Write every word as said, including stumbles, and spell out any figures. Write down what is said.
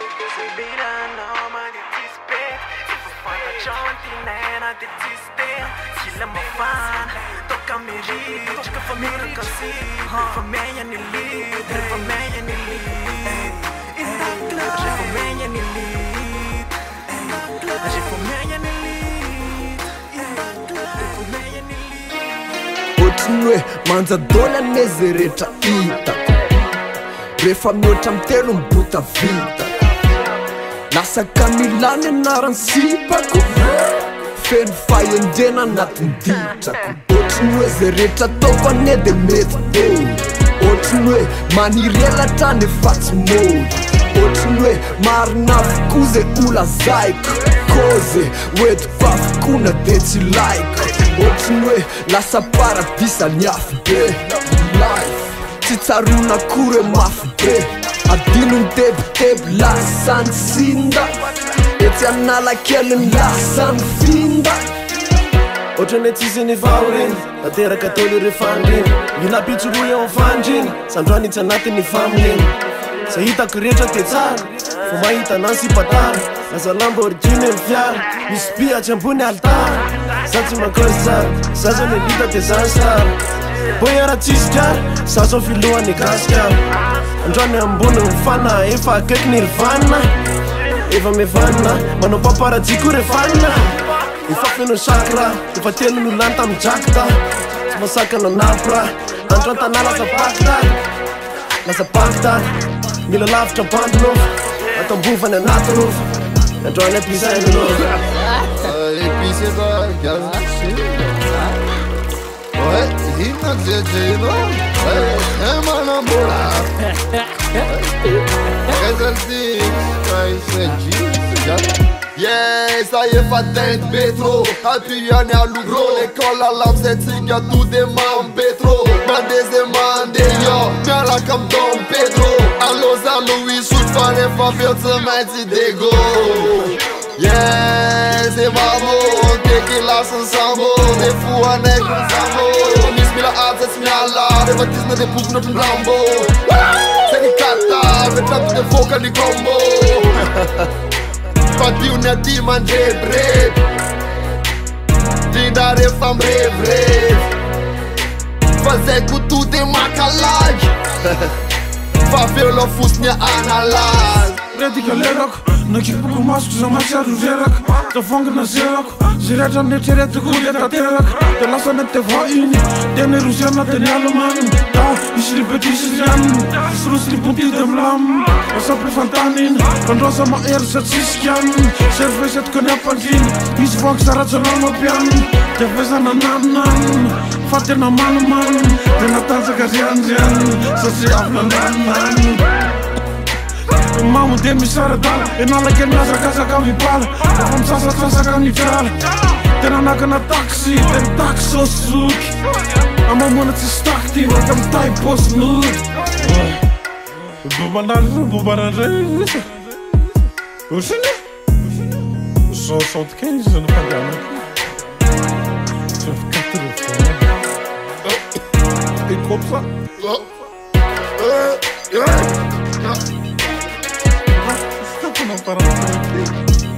Otrinoe manjadona nezy rehetra hitako rehefa mihoatra mitelo mibota vitako lasaka milany anarany sipako feno fahendrena anatiny ditrako otrinoe zay rehetra ataoko ane de mety be otrinoe manirelatra nefa tsy mody otrinoe marina avokoa zay olazaiko koze oetiko avokona de tsy laiko otrinoe lasa paradisa ny afo be life tsy tsarona kore mafy be adino mitebiteby lasany sinda etsy analakely lasany finda otrane tsisy ny vaoreny nateraka tolo refandreny mila pitsoroa eo amfandreny sandroany tsy anatiny famileny zay hitako rehetra te tsara fo mahita nansy patara laza lamba origine ny fiara misy piatsy ambony altara za tsy mankôry tsara za zao ELITA de zany sara boyara tsisy kara za zao filohany gasikara androany ambony mifana efa akaiky NIRVANA efa mevanina manao paparaziko refana efa feno sakra efa telo nolany tamy Gigstha tsy masakana napra andro antana lasa pakta lasa pakta mila lavitra bandinova atambovany anaty rova androany ampisainy rova épicé quoi, ouais, il m'a dit non, ouais, un manambola, résultat, ouais, c'est yeah, ça y est, pas d'être pétro, appuyé à l'ougro, l'école à l'âme, c'est tigre, tout des membres pétro, mandez et mandez, yo, bien là comme Don Pedro, allo, allo, oui, sous le fan, et pas faire de mettre des go. Yeah, c'est bravo, t'es là sans sambo, des fous à nègre sans sambo. Miss Mila Arts, c'est Miala, des baptismes des poufs, notre lambo. C'est des kata, des trappes de foca du combo. Pas dit on a dit manger bread. Dinda des femmes rêve rêve. Faisait que tout est macalage. Pas faire le fous ni analyse. Radical lerok, nakipuku masku za macharu zerak, tafanga na zerak, zirata neterete kuya taterak, te lasa ne te vaini, te ne rusiana te nyalaman, ta isri petisian, srusli punti de mlam, asapri fantanin, kandosa ma er sa tsiskian, serveset konya pangin, is vang sarat sa pian, te vesa na nanan, fate na malman, te natanza kazian zian, sa si aflan nanan. Mamu de mi saradala, e nala ke nasa casa kami pala, e sasa sasa kami fiala, tena naka na taxi, ten taxo suki, ama mona tsi stakti, na kam tai post nude. Bubanan, bubanan reis, usine, so so de quinze no pagano. Vijf katten of ik kom zo. Não para